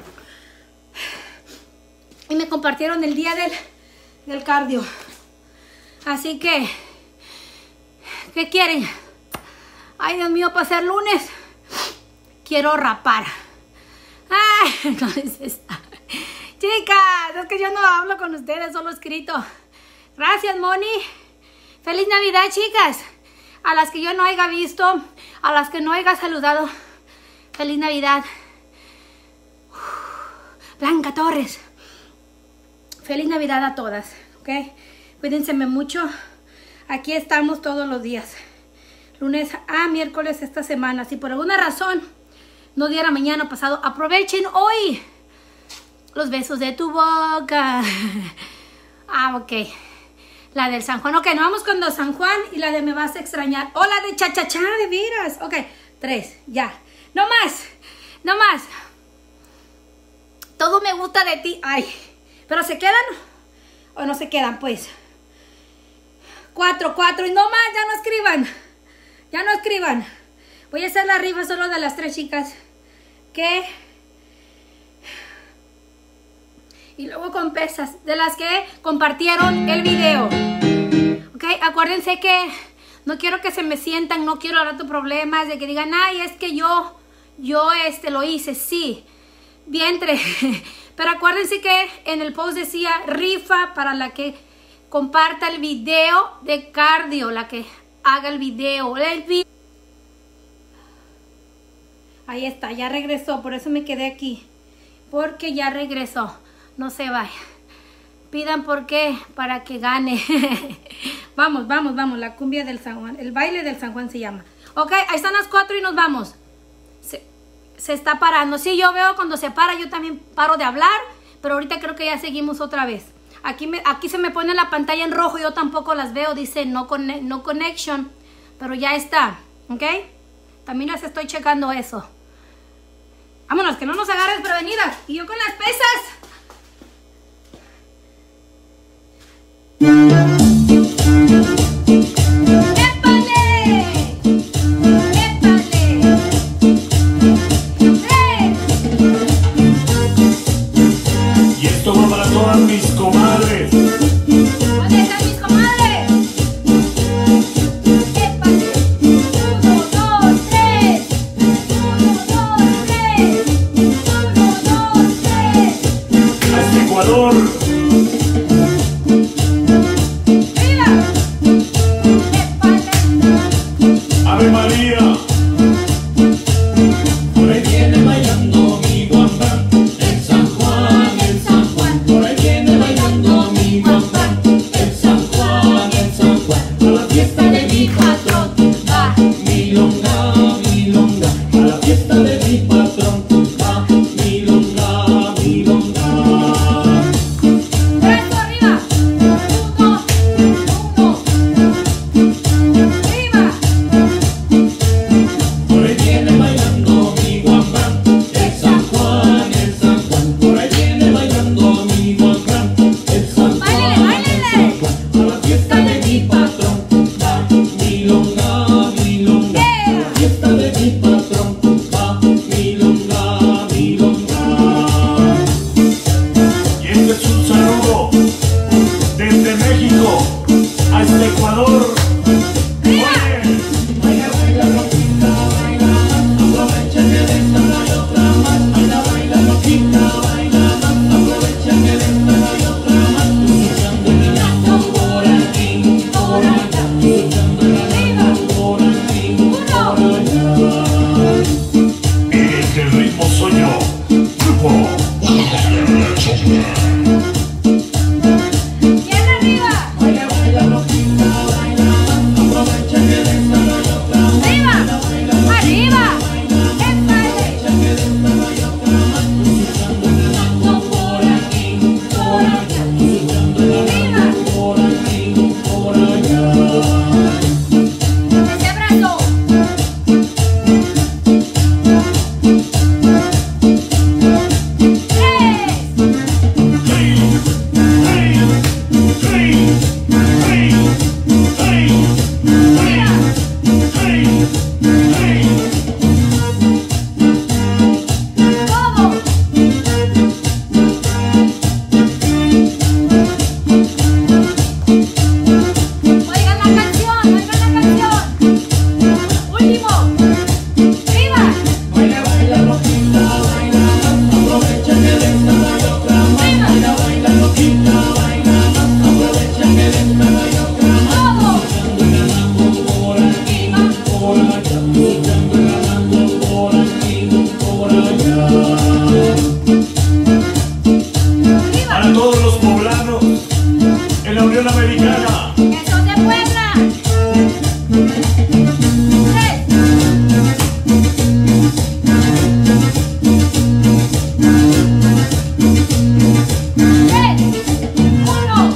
Speaker 2: Y me compartieron el día del cardio. Así que, ¿qué quieren? Ay, Dios mío, para ser lunes, quiero rapar. Ay, no es esta. Chicas, es que yo no hablo con ustedes, solo escrito. Gracias, Moni. Feliz Navidad, chicas. A las que yo no haya visto, a las que no haya saludado, feliz Navidad. Blanca Torres. Feliz Navidad a todas, ¿ok? Cuídense mucho. Aquí estamos todos los días. Lunes a miércoles esta semana. Si por alguna razón no diera mañana pasado, aprovechen hoy los besos de tu boca. Ah, ok. La del San Juan. Ok, nos vamos con los San Juan y la de me vas a extrañar. O la de cha-cha-cha, de veras. Ok, 3, ya. No más, no más. Todo me gusta de ti. Ay, ¿pero se quedan o no se quedan, pues? 4, y no más, ya no escriban. Ya no escriban. Voy a hacer la rifa solo de las 3 chicas. ¿Qué? Y luego con pesas. De las que compartieron el video. Ok, acuérdense que no quiero que se me sientan. No quiero hablar de problemas. De que digan, ay, es que yo lo hice. Sí. vientre. Pero acuérdense que en el post decía rifa para la que comparta el video de cardio, la que haga el video. Ahí está, ya regresó, por eso me quedé aquí. Porque ya regresó, no se vaya. Pidan por qué, para que gane. Vamos, vamos, vamos, la cumbia del San Juan, el baile del San Juan se llama. Ok, ahí están las 4 y nos vamos. Se está parando. Sí, yo veo cuando se para, yo también paro de hablar, pero ahorita creo que ya seguimos otra vez. Aquí se me pone la pantalla en rojo, yo tampoco las veo, dice no connection, pero ya está, ¿ok? También les estoy checando eso. Vámonos, que no nos agarres prevenidas. Y yo con las pesas. ¡Épale! ¡Épale!
Speaker 3: Y esto va para todas mis comadres.
Speaker 2: ¿Dónde están mis comadres? ¡Épale! 1, 2, 3. 1, 2, 3. 1, 2, 3.
Speaker 3: Hasta Ecuador.
Speaker 2: ¡Mira! ¡Épale!
Speaker 3: Ave María. Por ahí viene bailando mi guambán. El San Juan, el San Juan. Por ahí viene bailando mi guambán. El San Juan, el San Juan. A la fiesta de mi patrón.
Speaker 2: Va.
Speaker 3: Milonga, milonga. A la fiesta de mi patrón. Va. Milonga, milonga.
Speaker 2: Brazo arriba. 1, 1. Arriba.
Speaker 3: Por ahí viene bailando mi guambán. El San Juan, el San Juan. Por ahí viene bailando mi guambán. El San Juan,
Speaker 2: Báilele,
Speaker 3: el San Juan. A la fiesta de mi patrón. Va. Milonga, milonga. A la fiesta de mi patrón. Va. Milonga, milonga. Y este es un saludo desde México hasta Ecuador. Oye, baila, baila, loquita, baila, aprovecha que de esta no hay otra más. Baila, baila, loquita, baila, aprovecha que de esta no hay otra más. Escuchando el ritmo por aquí, por allá, escuchando el ritmo por aquí, por allá. Este ritmo soy yo, grupo.
Speaker 2: Bien arriba.
Speaker 3: Baila, baila, loquita, baila, aprovecha que de esta no hay otra más.
Speaker 2: Arriba. Arriba. Épale.
Speaker 3: Por aquí, por allá, escuchando el
Speaker 2: Arriba.
Speaker 3: por aquí, por allá.
Speaker 2: Ese brazo. Todo. Oigan la canción, oigan la canción. Último. Arriba.
Speaker 3: Baila, baila, loquita, baila, aprovecha que de esta no hay otra más. Baila, baila, loquita, baila, aprovecha que de esta no hay otra más.
Speaker 2: Todo.
Speaker 3: Por aquí, por allá, escuchando el ganando por aquí, por allá.
Speaker 2: Arriba.
Speaker 3: Para todos los poblanos en la Unión Americana.
Speaker 2: Eso de Puebla. 3. Uno.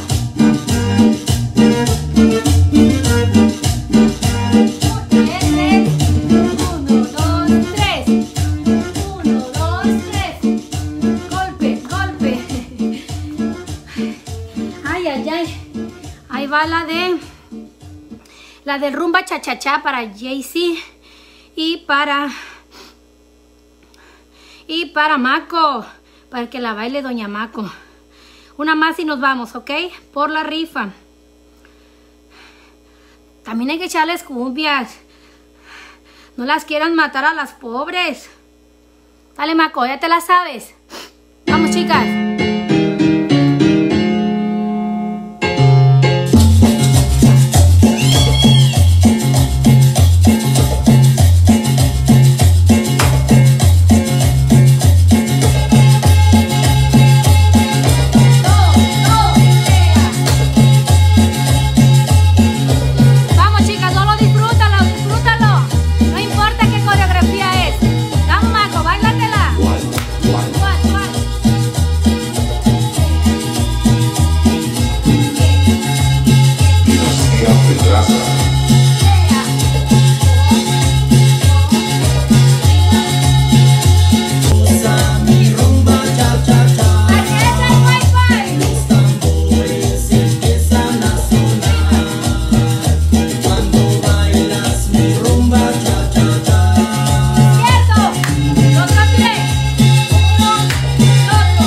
Speaker 2: 1, 2, 3. 1, 2, 3. Golpe, golpe. Ay, ay, ay. Ahí va la de rumba cha-cha-cha para Jaycee y para Maco, para que la baile doña Maco. Una más y nos vamos, ¿ok? Por la rifa. También hay que echarles cumbias. No las quieran matar a las pobres. Dale, Maco, ya te la sabes. Vamos, chicas. Vamos, chicas, solo disfrútalo, disfrútalo. No importa qué coreografía es. Vamos, Maco, báilatela. What? Así es el Wi-Fi. Cierto. Los otros tres. Uno, otro.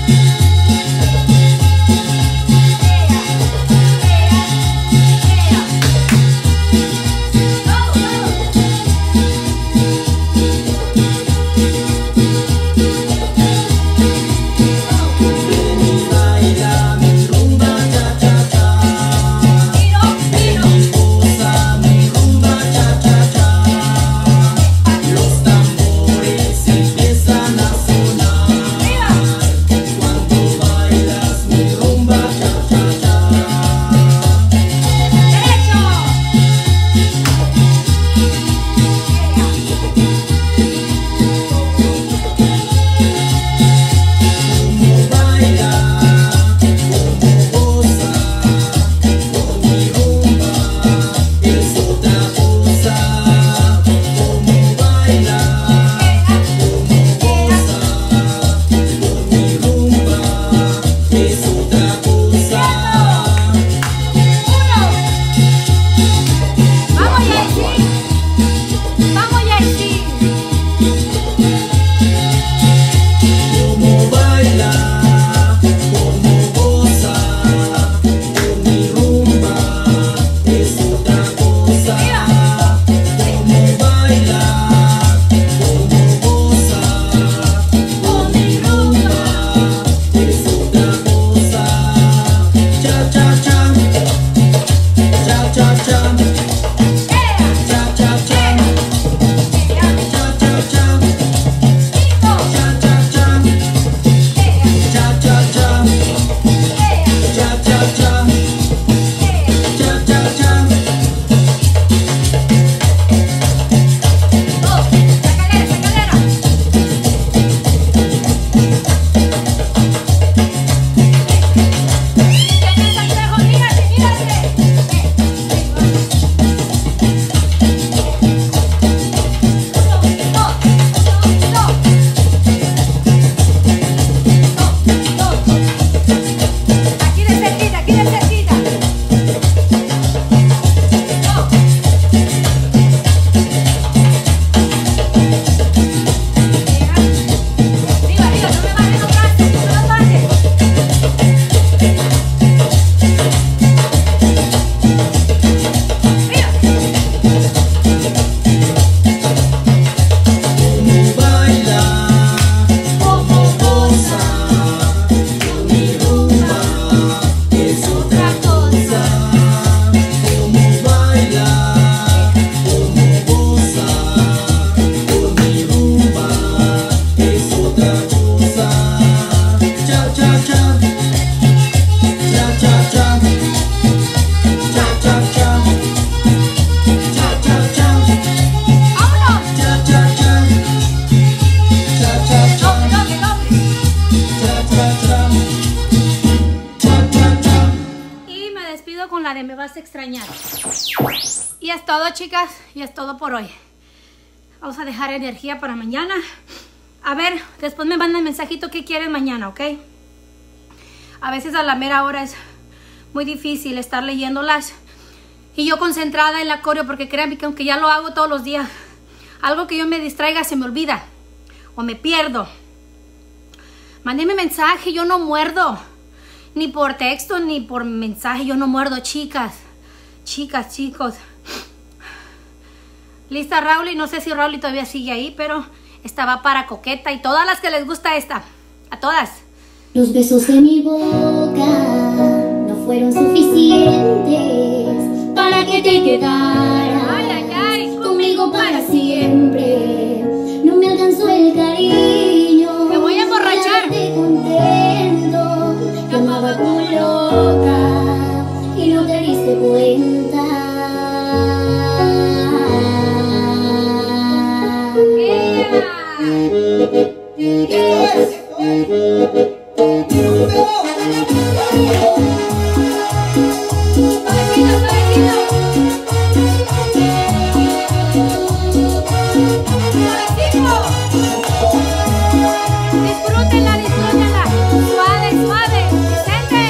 Speaker 2: Me vas a extrañar. Y es todo, chicas, y es todo por hoy. Vamos a dejar energía para mañana. A ver, después me mandan mensajito qué quieren mañana, ¿ok? A veces a la mera hora es muy difícil estar leyéndolas y yo concentrada en la coreo, porque créanme que aunque ya lo hago todos los días, algo que yo me distraiga se me olvida o me pierdo. Mándenme mensaje, yo no muerdo. Ni por texto, ni por mensaje, yo no muerdo, chicas. Chicas, chicos. Lista Raúl, y no sé si Raúl todavía sigue ahí, pero esta va para Coqueta y todas las que les gusta esta. A todas.
Speaker 5: Los besos de mi boca no fueron suficientes para que te quedaras conmigo para siempre. No me alcanzó el cariño.
Speaker 2: Me voy a emborrachar.
Speaker 5: Para verte contento. Te amaba como loca y no te diste cuenta.
Speaker 2: Disfrútenla, disfrútenla. Suave, suave. Vicente.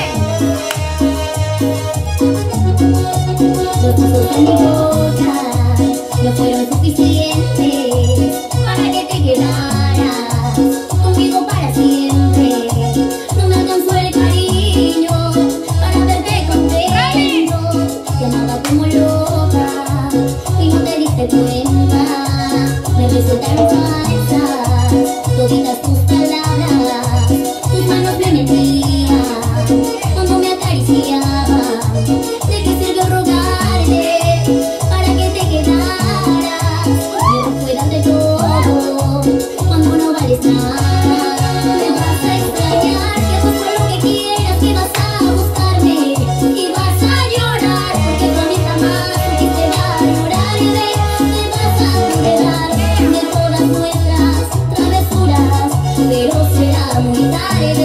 Speaker 5: Los besos de mi boca no fueron suficientes para que te quedaras conmigo para siempre. No me alcanzó el cariño para verte contento. Te amaba como loca y no te diste cuenta. Me resultaron falsas toditas tus palabras. Tus manos me mentían cuando me acariciaban. ¿De qué sirvió rogarte para que te quedaras? Pero fuera de todo cuando no vales nada. Me vas a extrañar, que hagas por lo que quieras, que vas a buscarme y vas a llorar porque tú a mí jamás supiste valorarme. Me vas a olvidar de todas nuestras travesuras, pero será muy tarde.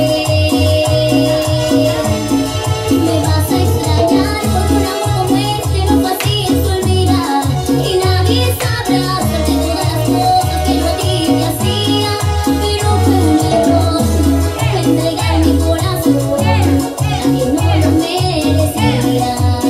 Speaker 5: Me vas a extrañar porque un amor como este no fue así en su olvidar. Y nadie sabrá hacerte todas las cosas que yo a ti te hacía. Pero fue un error entregar mi corazón a quien no lo merecía.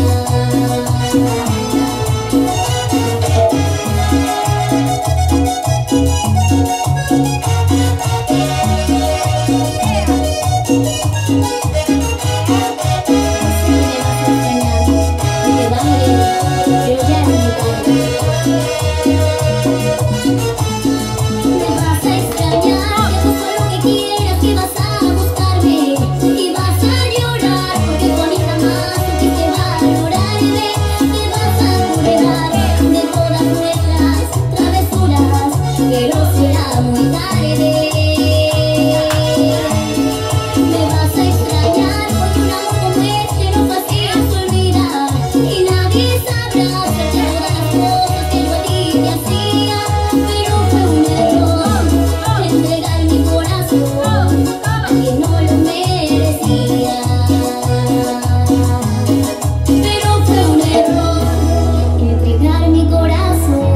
Speaker 5: Me vas a extrañar, que hagas por lo que quieras, que vas a buscarme y vas a llorar porque tú a mí jamás supiste valorarme. Me vas a olvidar de todas nuestras travesuras, pero será muy tarde. Me vas a extrañar porque un amor como este no fue así en su olvidar. Y nadie sabrá hacerte todas las cosas que yo a ti te hacía. Pero fue un error entregar mi corazón a quien no lo merecía. Pero fue un error entregar mi corazón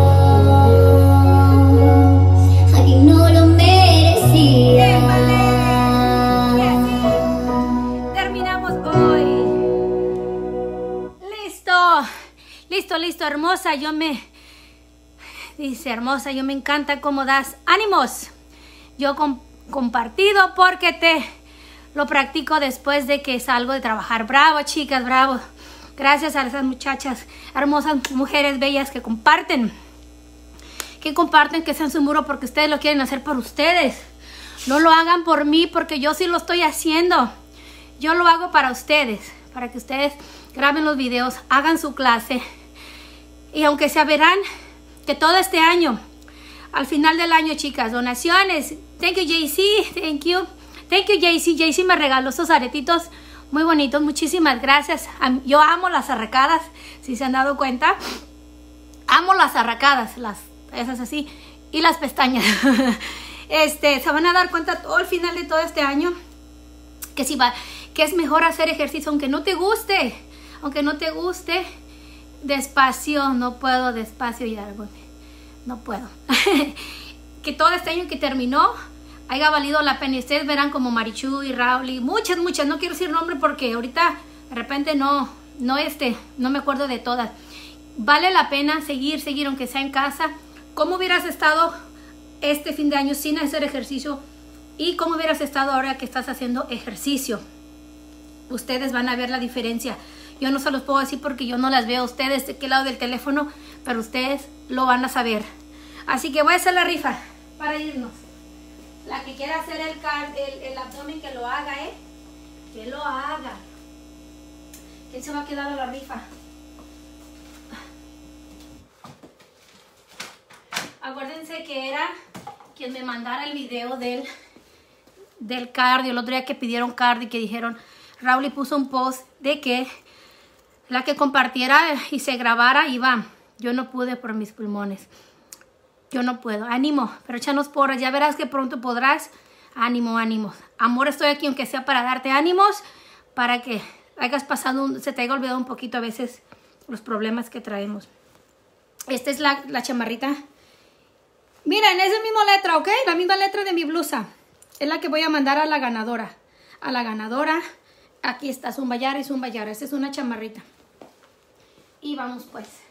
Speaker 5: a quien no lo merecía.
Speaker 2: Terminamos hoy. Listo. Listo, listo, hermosa. Dice, hermosa, yo me encanta cómo das ánimos. Yo compartido porque te lo practico después de que salgo de trabajar. Bravo, chicas, bravo. Gracias a esas muchachas, hermosas mujeres bellas que comparten, que sean su muro porque ustedes lo quieren hacer por ustedes. No lo hagan por mí porque yo sí lo estoy haciendo. Yo lo hago para ustedes, para que ustedes graben los videos, hagan su clase. Y aunque se verán que todo este año, al final del año, chicas, donaciones. Thank you, JC. Thank you. Thank you, JC. JC me regaló estos aretitos muy bonitos. Muchísimas gracias. Yo amo las arracadas, si se han dado cuenta. Amo las arracadas, esas así. Y las pestañas. Se van a dar cuenta todo el final de todo este año que es mejor hacer ejercicio aunque no te guste. Aunque no te guste. Despacio, no puedo, despacio ya, bueno, no puedo. Que todo este año que terminó haya valido la pena. Y ustedes verán como Marichu y Raúl y muchas, no quiero decir nombre porque ahorita de repente no me acuerdo de todas. Vale la pena seguir aunque sea en casa. ¿Cómo hubieras estado este fin de año sin hacer ejercicio? ¿Y cómo hubieras estado ahora que estás haciendo ejercicio? Ustedes van a ver la diferencia. Yo no se los puedo decir porque yo no las veo a ustedes de qué lado del teléfono, pero ustedes lo van a saber. Así que voy a hacer la rifa para irnos. La que quiera hacer el abdomen, que lo haga, que lo haga. ¿Quién se va a quedar a la rifa? Acuérdense que era quien me mandara el video del cardio. El otro día que pidieron cardio y que dijeron, Raúl y puso un post de que la que compartiera y se grabara iba. Yo no pude por mis pulmones. Yo no puedo. Ánimo, pero échanos porras. Ya verás que pronto podrás. Ánimo, ánimo. Amor, estoy aquí aunque sea para darte ánimos, para que hayas pasado, se te haya olvidado un poquito a veces los problemas que traemos. Esta es la chamarrita. Miren, es la misma letra, ¿ok? La misma letra de mi blusa. Es la que voy a mandar a la ganadora. A la ganadora. Aquí está, Zumbayara y Zumbayara. Esta es una chamarrita. Y vamos pues.